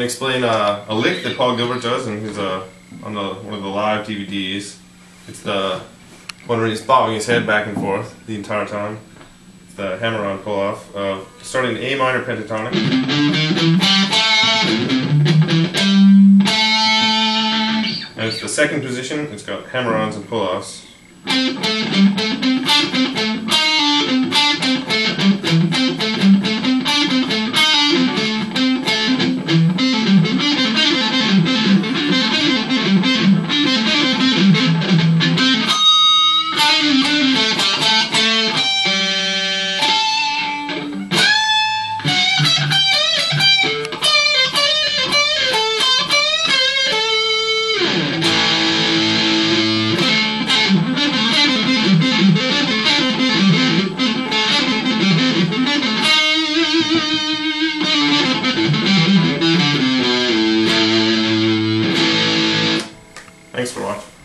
explain a lick that Paul Gilbert does, and he's on one of the live DVDs. It's the one where he's bobbing his head back and forth the entire time. It's the hammer-on pull-off, starting in A minor pentatonic. And it's the second position. It's got hammer-ons and pull-offs. Thanks for watching.